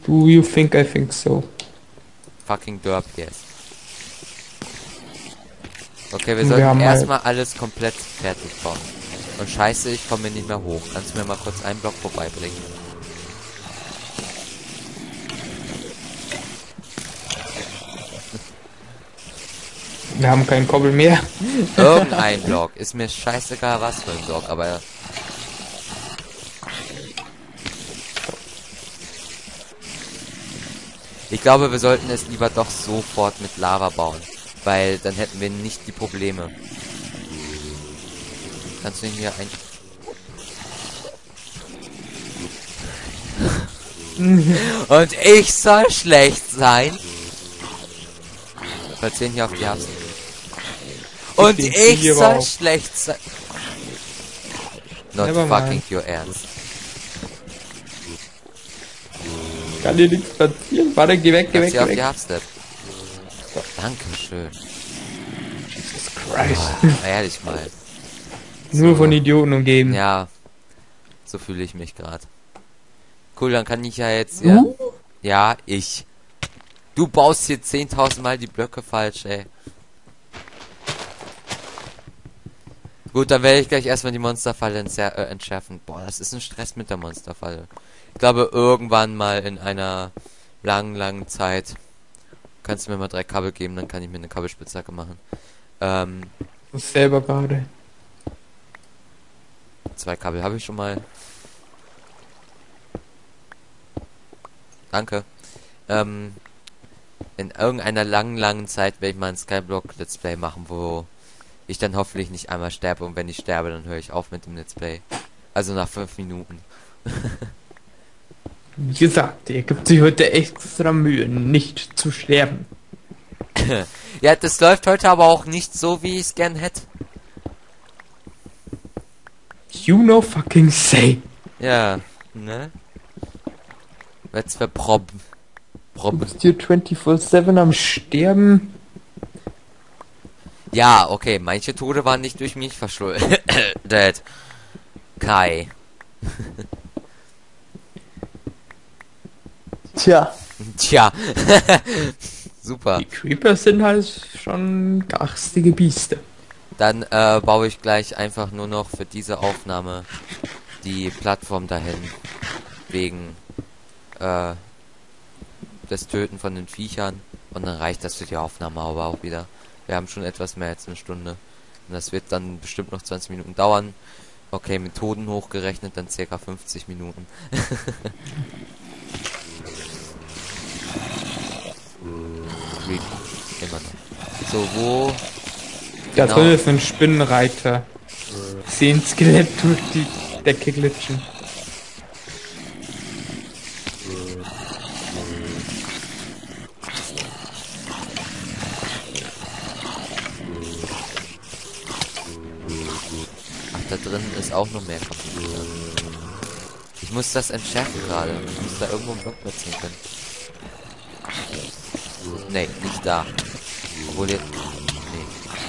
Do you think I think so? Fucking Derp, yes. Okay, wir Und wir sollten haben erstmal alles komplett fertig bauen. Und scheiße, ich komme hier nicht mehr hoch. Kannst du mir mal kurz einen Block vorbeibringen? Wir haben keinen Kobbel mehr. Irgendein Block. Ist mir scheißegal, was für ein Block, aber... Ich glaube, wir sollten es lieber doch sofort mit Lava bauen. Weil dann hätten wir nicht die Probleme. Kannst du ihn hier ein... Und ich soll schlecht sein? Platzieren hier auf die Hasen. Und den ich hier soll auf. schlecht sein. Not Never fucking mind. your ernst. Kann dir nichts passieren. Warte, geh weg, geh weg, Platzier geh auf die weg. Half-Step. Dankeschön. Jesus Christ. Ehrlich mal. Nur von Idioten umgeben. Ja. So fühle ich mich gerade. Cool, dann kann ich ja jetzt... Ja, ja, ich. Du baust hier 10.000 Mal die Blöcke falsch, ey. Gut, dann werde ich gleich erstmal die Monsterfalle entschärfen. Boah, das ist ein Stress mit der Monsterfalle. Ich glaube, irgendwann mal in einer langen Zeit kannst du mir mal 3 Kabel geben, dann kann ich mir eine Kabelspitzhacke machen. Das ist selber gerade. 2 Kabel habe ich schon mal. Danke. In irgendeiner langen Zeit werde ich mal ein Skyblock Let's Play machen, wo ich dann hoffentlich nicht einmal sterbe, und wenn ich sterbe, dann höre ich auf mit dem Let's Play. Also nach 5 Minuten. Wie gesagt, er gibt sich heute extra Mühe, nicht zu sterben. Ja, das läuft heute aber auch nicht so, wie ich es gern hätte. You know fucking say. Ja, ne? Jetzt für Prob. Du bist hier 24/7 am Sterben. Ja, okay, manche Tode waren nicht durch mich verschuldet. Kai. Tja. Tja. Super. Die Creepers sind halt schon garstige Bieste. Dann baue ich gleich einfach nur noch für diese Aufnahme die Plattform dahin. Wegen das Töten von den Viechern. Und dann reicht das für die Aufnahme aber auch wieder. Wir haben schon etwas mehr als eine Stunde. Und das wird dann bestimmt noch 20 Minuten dauern. Okay, Methoden hochgerechnet, dann circa 50 Minuten. Immer noch. So, wo... Da Genau. drin ist ein Spinnenreiter. Ich sehe ein Skelett durch die Decke glitschen. Ach, da drin ist auch noch mehr kaputt. Ich muss das entschärfen gerade. Ich muss da irgendwo einen Block platzieren können. Nee, nicht da. Obwohl jetzt... Nee.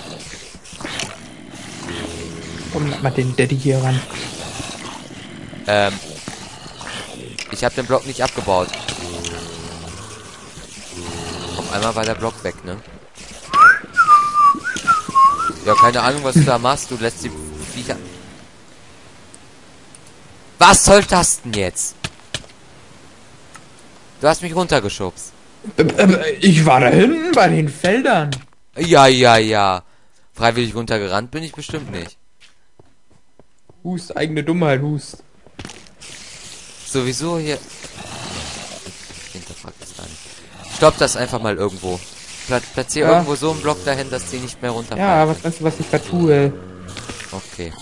Komm, mach mal den Daddy hier ran. Ich habe den Block nicht abgebaut. Auf einmal war der Block weg, ne? Ja, keine Ahnung, was du da machst. Du lässt die Viecher... Was soll das denn jetzt? Du hast mich runtergeschubst. Ich war da hinten bei den Feldern. Ja. Freiwillig runtergerannt bin ich bestimmt nicht. Hust, eigene Dummheit, hust. Sowieso hier... Ich hinterfrag das gar nicht. Stopp das einfach mal irgendwo. Platzier Ja. irgendwo so einen Block dahin, dass die nicht mehr runterfallen. Ja, was weißt du, was ich da tue? Okay.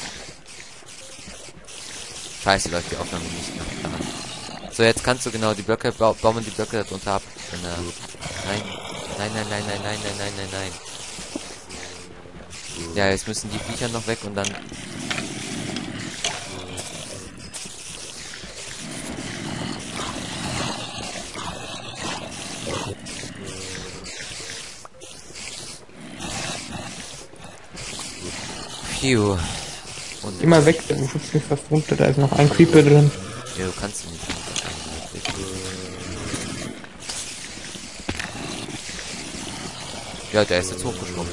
Scheiße, läuft die Aufnahme nicht nach Plan. So, jetzt kannst du genau die Blöcke... bauen wir die Blöcke darunter ab. Nein. Nein. Ja, jetzt müssen die Viecher noch weg und dann... Phew. Und Geh mal weg, du schubst mich fast runter, da ist noch ein Creeper drin. ja, du kannst du nicht. Ja, der ist jetzt hochgeschwommen.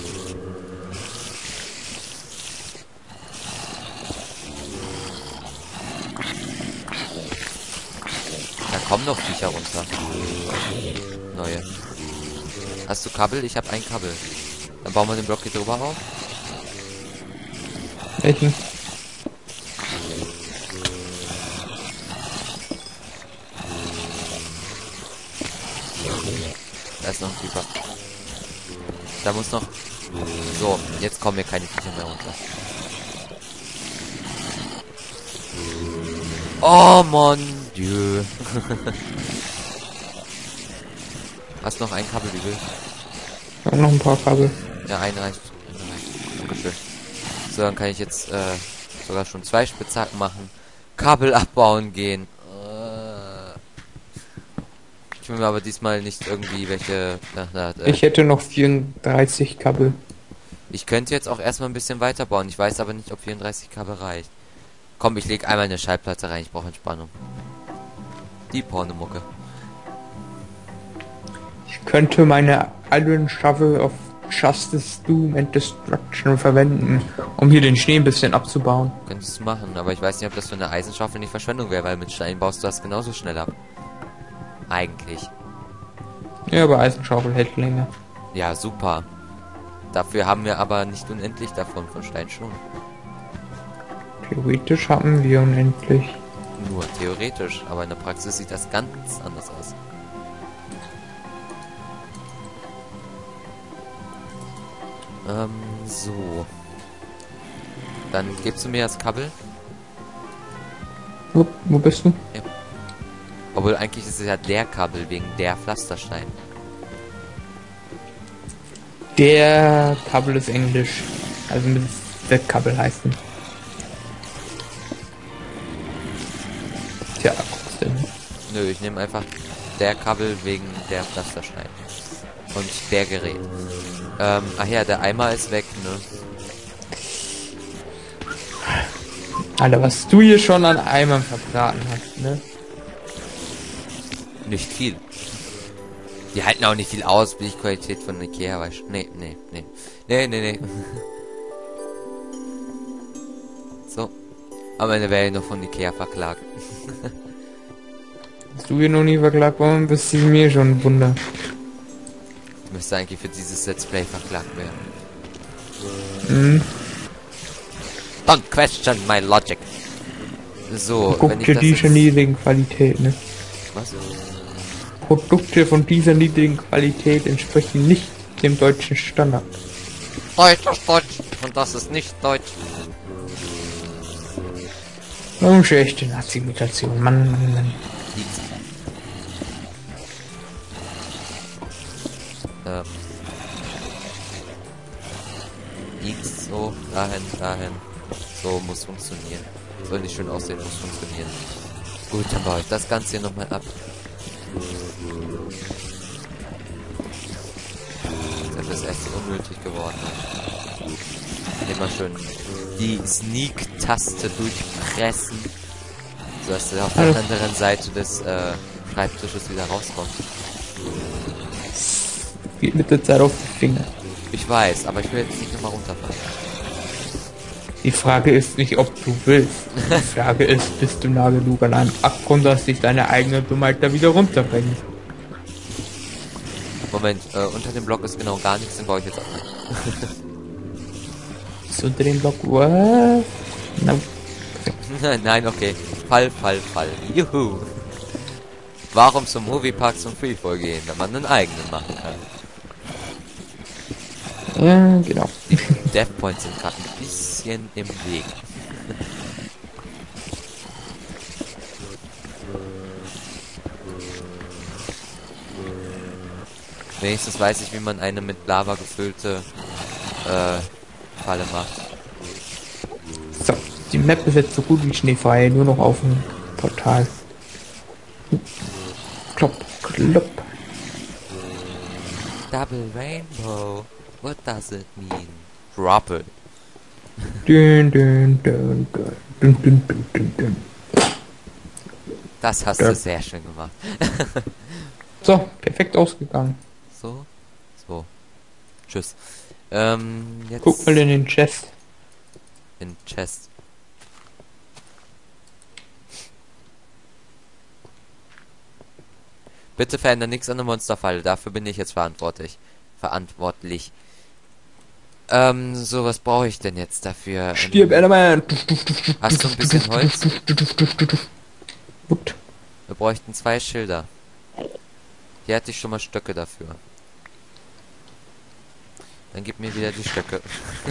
Da kommen noch Viecher runter. Neue. Hast du Kabel? Ich habe ein Kabel. Dann bauen wir den Block hier drüber auf. Welchen? Da ist noch ein Creeper. Da muss noch... So, jetzt kommen hier keine Viecher mehr runter. Oh mon Dieu. Hast noch ein Kabel übel? Ich habe noch ein paar Kabel. Ja, ein reicht. Dankeschön. So, dann kann ich jetzt sogar schon 2 Spitzhacken machen. Kabel abbauen gehen. Ich will mir aber diesmal nicht irgendwie welche... Ich hätte noch 34 Kabel. Ich könnte jetzt auch erstmal ein bisschen weiterbauen. Ich weiß aber nicht, ob 34 Kabel reicht. Komm, ich lege einmal eine Schallplatte rein. Ich brauche Entspannung. Die Pornomucke. Ich könnte meine Iron Shovel of Justice, Doom and Destruction verwenden, um hier den Schnee ein bisschen abzubauen. Könntest du machen, aber ich weiß nicht, ob das für eine Eisenschaufel nicht Verschwendung wäre, weil mit Stein baust du das genauso schnell ab. Eigentlich. Ja, aber Eisenschaufel hält länger. Ja, super. Dafür haben wir aber nicht unendlich davon, von Stein schon. Theoretisch haben wir unendlich. Nur theoretisch, aber in der Praxis sieht das ganz anders aus. So. Dann gibst du mir das Kabel. Wo bist du? Ja. Obwohl eigentlich ist es ja der Kabel wegen der Pflasterstein. Der Kabel ist Englisch. Also mit der Kabel heißt es. Tja, trotzdem. Nö, ich nehme einfach der Kabel wegen der Pflasterstein. Und der Gerät. Ach ja, der Eimer ist weg, ne? Alter, was du hier schon an Eimern verbraten hast, ne? Nicht viel. Die halten auch nicht viel aus, wie die Qualität von Ikea, weißt du? Nee. So. Am Ende werde ich noch von Ikea verklagt. Hast du hier noch nie verklagt worden, bist du mir schon ein Wunder. Ich müsste eigentlich für dieses Let's Play verklagt werden. Mhm. Don't question my logic. So, wenn ich Produkte das dieser jetzt... niedrigen Qualität, ne? Was? Produkte von dieser niedrigen Qualität entsprechen nicht dem deutschen Standard. Deutsch ist Deutsch und das ist nicht Deutsch. Oh, schlechte Nazi-Imitation, Mann. X, so, dahin. So, muss funktionieren. Soll nicht schön aussehen, muss funktionieren. Gut, dann baue ich das Ganze hier nochmal ab. Das ist echt unnötig geworden. Immer schön die Sneak-Taste durchpressen, sodass er auf der anderen Seite des Schreibtisches wieder rauskommt. Geht mit der Zeit auf die Finger. Ich weiß, aber ich will jetzt nicht nochmal runterfallen. Die Frage ist nicht, ob du willst. Die Frage ist, bist du nah genug an einem Abgrund, dass dich deine eigene Dummheit da wieder runterbringt? Moment, unter dem Block ist genau gar nichts, den baue ich jetzt ab. Ist unter dem Block, what? Na, Nein, okay. Fall. Juhu. Warum zum Moviepark zum Freefall gehen, wenn man einen eigenen machen kann? ja, genau. Death Points sind gerade ein bisschen im Weg. Wenigstens weiß ich, wie man eine mit Lava gefüllte Falle macht. So, die Map ist jetzt so gut wie schneefrei, nur noch auf dem Portal. Klopp. Double Rainbow. What does it mean? Drop it. Dün. Das hast du sehr schön gemacht. So, perfekt ausgegangen. So. Tschüss. Jetzt Guck mal in den Chest. in Chest. Bitte verändere nichts an der Monsterfalle. Dafür bin ich jetzt verantwortlich. So, was brauche ich denn jetzt dafür? Stirb, Enderman! Hast du ein bisschen Holz? Gut. Wir bräuchten 2 Schilder. Hier hatte ich schon mal Stöcke dafür. Dann gib mir wieder die Stöcke.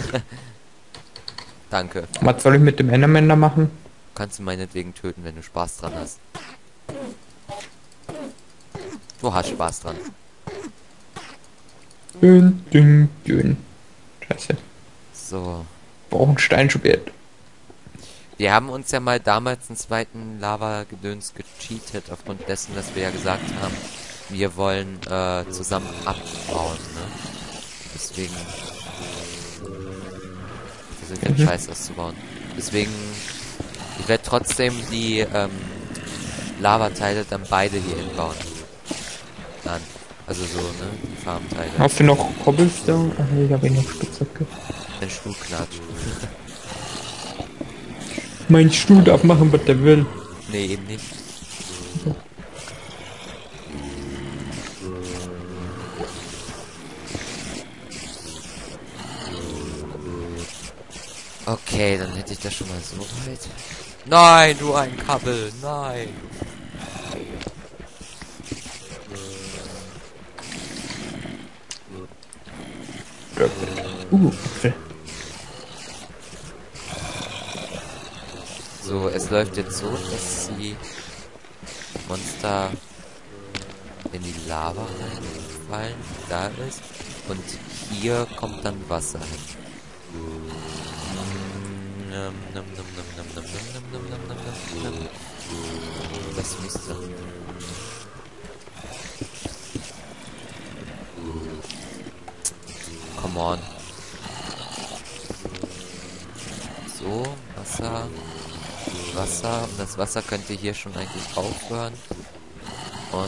Danke. Was soll ich mit dem Enderman da machen? Kannst du meinetwegen töten, wenn du Spaß dran hast. Du hast Spaß dran. Dünn, dünn, dünn. Scheiße. So. Brauchen Steinschwert. Wir haben uns ja mal damals einen zweiten Lava-Gedöns gecheatet, aufgrund dessen, dass wir ja gesagt haben, wir wollen zusammen abbauen, ne? Deswegen versuche ich den Scheiß auszubauen. Deswegen, ich werde trotzdem die Lavateile dann beide hier hinbauen. Dann, also so, ne? Die Farmteile. Hast du noch Cobblestone? Ach nee, ich habe noch Spitzhacke. Den Stuhlknatsch. Mein Stuhl darf machen, was der will. Nee, eben nicht. Okay, dann hätte ich das schon mal so weit. Nein, du ein Kabel, nein. Apfel. So, es läuft jetzt so, dass die Monster in die Lava reinfallen, da ist. Und hier kommt dann Wasser hin. Das müsste. Come on. So, Wasser. Wasser. Und das Wasser könnte hier schon eigentlich aufhören. Und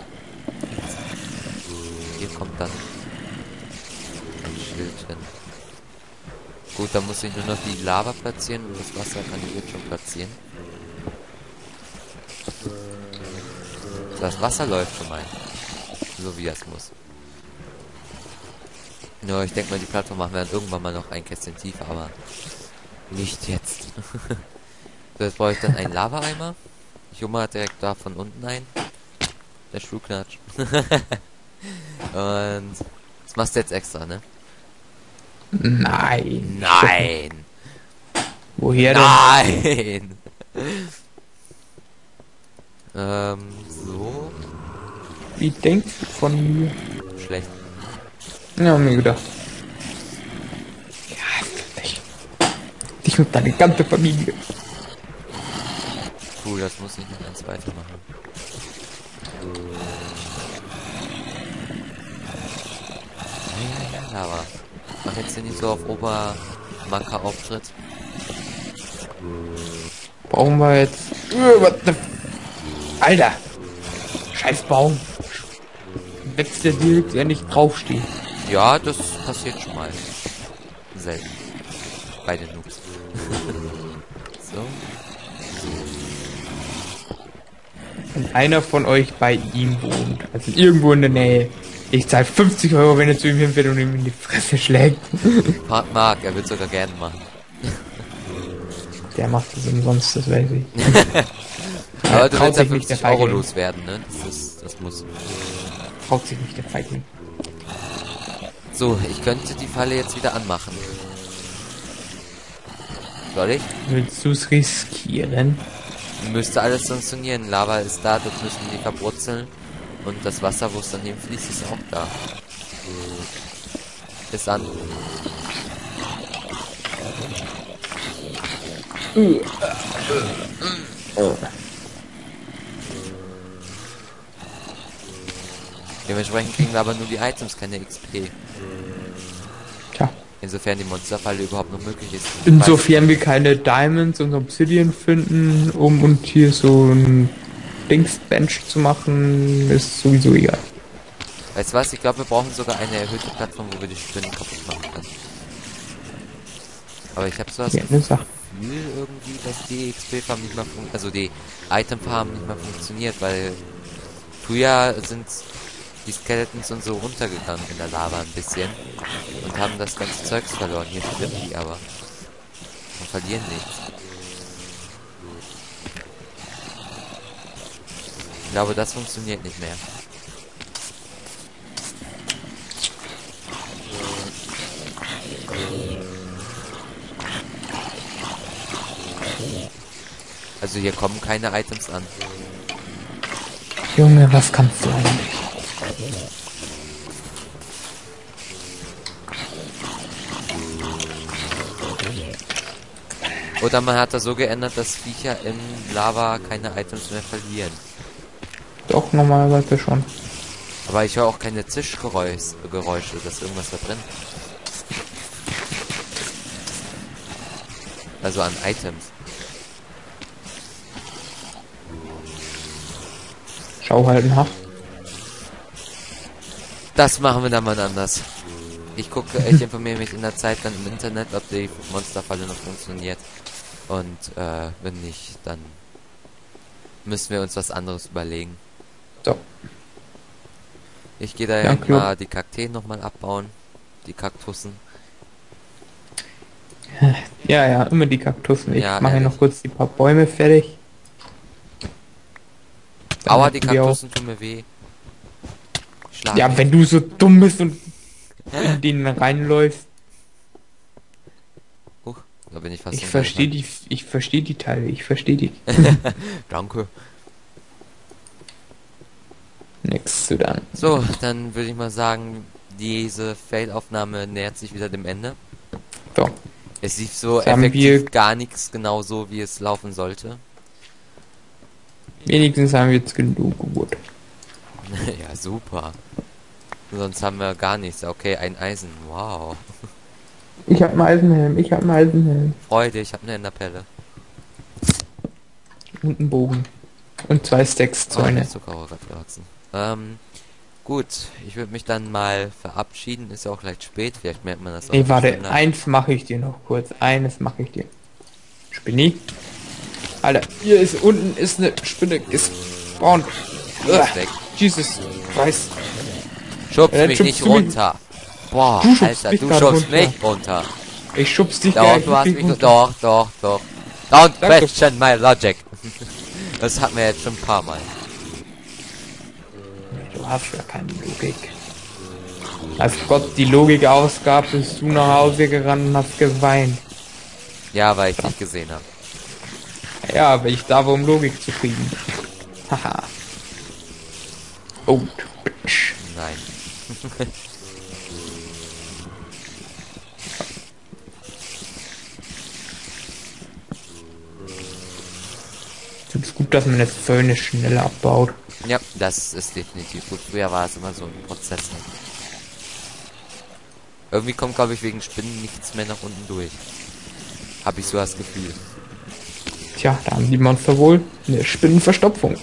hier kommt dann ein Schild hin. Gut, dann muss ich nur noch die Lava platzieren und das Wasser kann ich jetzt schon platzieren. So, das Wasser läuft schon mal. So wie es muss. Ja, ich denke mal, die Plattform machen wir dann irgendwann mal noch ein Kästchen tiefer, aber nicht jetzt. So, jetzt brauche ich dann einen Lava-Eimer. Ich hole mal direkt da von unten ein. Der Schuhknatsch. Und das machst du jetzt extra, ne? Nein. Nein! Woher denn? Nein! So. Wie denkst du von mir? Schlecht. Ja, mir gedacht. Ja, dich. Dich und deine ganze Familie. Cool, das muss ich noch eins weitermachen. Ja, Lava. Mach jetzt hier nicht so auf Obermacker-Auftritt. Brauchen wir jetzt... What the... Alter! Scheiß Baum! Wächst der direkt, wenn nicht draufsteht. Ja, das passiert schon mal. Selten. Bei den Noobs. So. Wenn einer von euch bei ihm wohnt, also irgendwo in der Nähe, ich zahle 50 Euro, wenn er zu ihm hinfährt und ihm in die Fresse schlägt. Part Mark, er wird sogar gerne machen. Der macht das umsonst, das weiß ich. Aber du willst ja sich nicht, 50 der Euro Feigling. loswerden, ne? Das muss. Traut sich nicht, der Feigling. So, ich könnte die Falle jetzt wieder anmachen. Soll ich? Willst du es riskieren? Müsste alles funktionieren. Lava ist da, dort müssen die verbrutzeln. Und das Wasser, wo es dann hinfließt, ist auch da. Ist an. Dementsprechend kriegen wir aber nur die Items, keine XP. Tja. Insofern die Monsterfalle überhaupt noch möglich ist. Insofern wir keine Diamonds und Obsidian finden, und hier so ein Dingsbench zu machen, ist sowieso egal. Weißt du was? Ich glaube, wir brauchen sogar eine erhöhte Plattform, wo wir die Spinnen kaputt machen können. Aber ich habe so das Ja, eine Sache. Gefühl irgendwie, dass die XP-Farm nicht mehr also die Item-Farm nicht mehr funktioniert, weil früher sind die Skeletons und so runtergegangen in der Lava ein bisschen und haben das ganze Zeugs verloren. Hier schwimmen die aber und verlieren nichts. Ich glaube, das funktioniert nicht mehr. Also hier kommen keine Items an. Junge, was kannst du eigentlich? Oder man hat das so geändert, dass Viecher in Lava keine Items mehr verlieren. Doch, normalerweise schon. Aber ich höre auch keine Zischgeräusche, dass irgendwas da brennt. Also an Items. Schau halt nach. Das machen wir dann mal anders. Ich informiere mich in der Zeit dann im Internet, ob die Monsterfalle noch funktioniert. Und wenn nicht, dann müssen wir uns was anderes überlegen. So. Ich gehe da Danke. mal die Kakteen nochmal abbauen. Die Kaktussen. Ja, immer die Kaktussen. Ich Ja, mache ehrlich. noch kurz die paar Bäume fertig. Dann Aua, hätten die wir auch- Kaktussen tun mir weh. Schlag Ja, mich. wenn du so dumm bist und in den reinläufst. Huch, da bin ich fast Ich verstehe die Teile, ich verstehe die. Danke. Nix zu dann. So, dann würde ich mal sagen, diese Fail-Aufnahme nähert sich wieder dem Ende. So. Es lief so Jetzt haben effektiv wir- gar nichts genau so, wie es laufen sollte. Wenigstens haben wir jetzt genug Wood. Ja, super. Sonst haben wir gar nichts. Okay, ein Eisen. Wow. Ich hab einen Eisenhelm. Freude, ich habe eine Enderpelle. Und einen Bogen. Und 2 Stacks Zäune. Oh, Zuckerrohr gerade gewachsen. Gut, ich würde mich dann mal verabschieden. Ist ja auch gleich spät. Vielleicht merkt man das auch. Nee, nicht warte, schneller. eins mache ich dir noch kurz. Eines mache ich dir. Spinni. Alter, hier ist unten ist eine Spinne gespawnt. Die ist weg. Jesus Christ. Schubst Dann mich schubst nicht du mich- runter. Boah, Du schubst Alter, mich du grad schubst runter. mich runter. Ich schubst dich Doch, gleich du hast richtig mich... runter. Doch. Don't Sag question my logic. Das hatten wir jetzt schon ein paar Mal. Du hast ja keine Logik. Als Gott die Logik ausgab, bist du nach Hause gerannt und hast geweint. Ja, weil ich dich gesehen habe. Ja, aber ich da war, um Logik zu kriegen. Haha. Oh, bitch. Nein. Ich finde es gut, dass man jetzt Zäune schneller abbaut. Ja, das ist definitiv gut. Früher war es immer so ein Prozess. Ne? Irgendwie kommt, glaube ich, wegen Spinnen nichts mehr nach unten durch. Habe ich so das Gefühl. Tja, da haben die Monster wohl eine Spinnenverstopfung.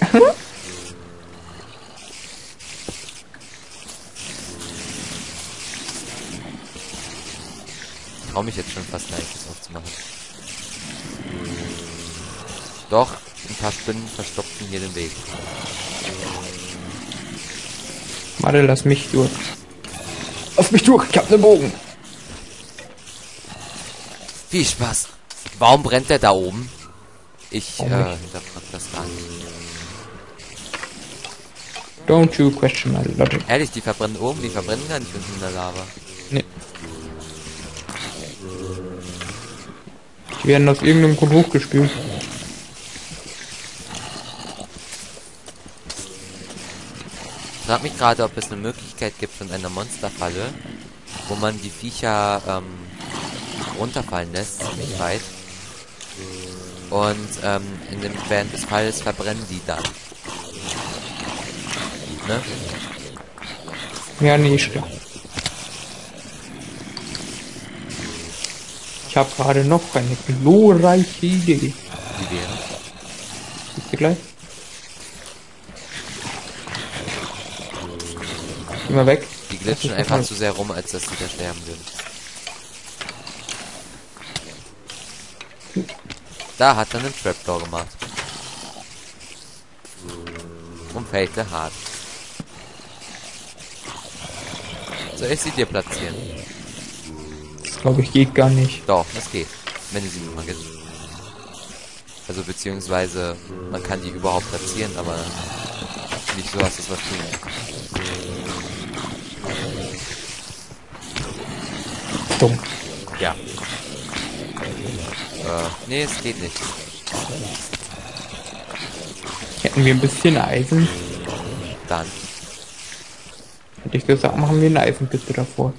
Ich trau mich jetzt schon fast leicht, das aufzumachen. Doch, ein paar Spinnen verstopfen hier den Weg. Warte, lass mich durch. Lass mich durch, ich hab ne Bogen. Viel Spaß. Warum brennt der da oben? Ich Warum nicht? hinterfrag das gar nicht. Don't you question my logic. Ehrlich, die verbrennen oben, die verbrennen gar nicht unten in der Lava. Nee. Die werden aus irgendeinem Grund hochgespült. Ich frag mich gerade, ob es eine Möglichkeit gibt von einer Monsterfalle, wo man die Viecher runterfallen lässt, ziemlich weit. Und während des Falles verbrennen die dann. Ne? Ja, nee, stimmt. Ich habe gerade noch eine glorreiche Idee. Die wäre. Siehst du gleich? Immer weg. Die glitschen einfach zu sehr rum, als dass sie da sterben würden. Da hat er einen Trapdoor gemacht. Und failte hart. Soll ich sie dir platzieren? Das glaube ich geht gar nicht. Doch, das geht. Wenn du sie mal gibt. Also beziehungsweise man kann die überhaupt platzieren, aber nicht so, dass es was tun. Dumm. Ja. Nee, es geht nicht. Hätten wir ein bisschen Eisen, Dann. hätte ich gesagt, machen wir eine Eisenkiste davor.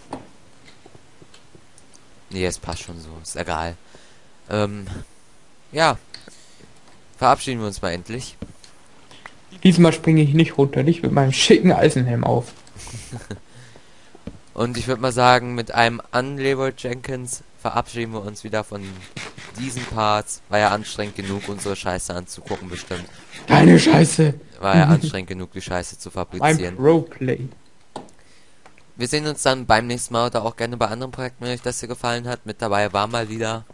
Nee, es passt schon so. Ist egal. Ja. Verabschieden wir uns mal endlich. Diesmal springe ich nicht runter, nicht mit meinem schicken Eisenhelm auf. Und ich würde mal sagen, mit einem Unlevel Jenkins verabschieden wir uns wieder von diesen Parts. War ja anstrengend genug, unsere Scheiße anzugucken, bestimmt. Deine Scheiße. War ja anstrengend genug, die Scheiße zu Mein fabrizieren. Roleplay. Wir sehen uns dann beim nächsten Mal oder auch gerne bei anderen Projekten, wenn euch das hier gefallen hat. Mit dabei war mal wieder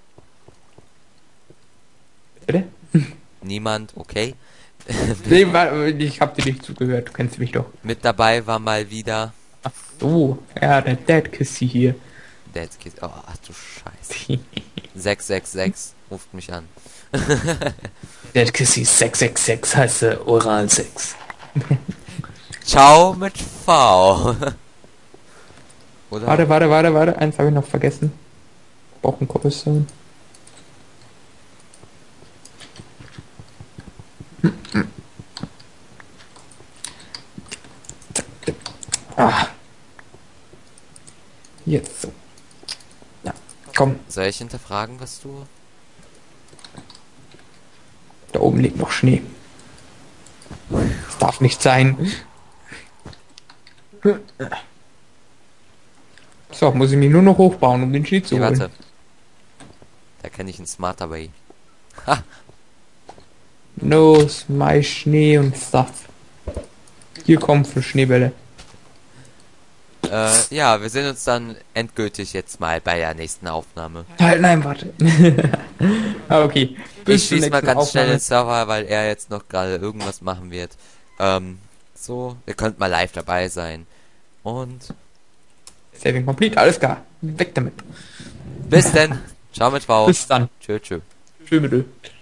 Bitte? niemand, okay. Nee, ich hab dir nicht zugehört, du kennst mich doch. Mit dabei war mal wieder Ach so, ja, der Dead Kissy hier. Dead Kiss. Oh, ach du Scheiße. 666 ruft mich an. Dead Kissy 666 heißt Oralsex. Ciao mit V. Oder? Warte, eins habe ich noch vergessen. Brauchen Cobblestone. Ah. Jetzt so. Ja, komm, Soll ich hinterfragen, was du... da oben liegt noch Schnee. Das darf nicht sein. So, muss ich mich nur noch hochbauen, um den Schnee zu Nee, holen. warte. Da kenne ich einen Smarter Way. Ha! No, my Schnee und Stuff. Hier kommen für Schneebälle. Ja, wir sehen uns dann endgültig jetzt mal bei der nächsten Aufnahme. Halt, nein, warte. Ah, okay. Ich zur schließe mal nächsten ganz schnell Aufnahme. den Server, weil er jetzt noch gerade irgendwas machen wird. So, ihr könnt mal live dabei sein. Und Saving complete, alles klar. Weg damit. bis denn. Ciao mit V. Bis dann. Tschö, tschö. Tschö mit Ö.